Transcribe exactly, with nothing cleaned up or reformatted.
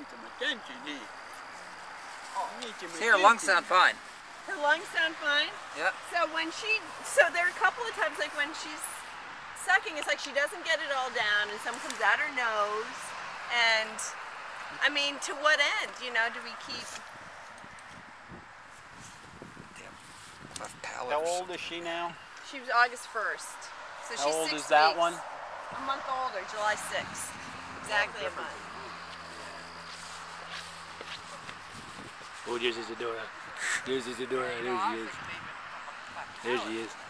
some attention here. Oh, need some See, her lungs sound fine. Her lungs sound fine? Yep. So when she, so there are a couple of times like when she's sucking, it's like she doesn't get it all down and some comes out her nose. And, I mean, to what end, you know, do we keep... Damn. Left palate. How old is she now? She was August first. So How she's old six is that weeks. one? A month older, July sixth. Exactly a month. Oh, there's Isadora. There's Isadora. There she is. There she is.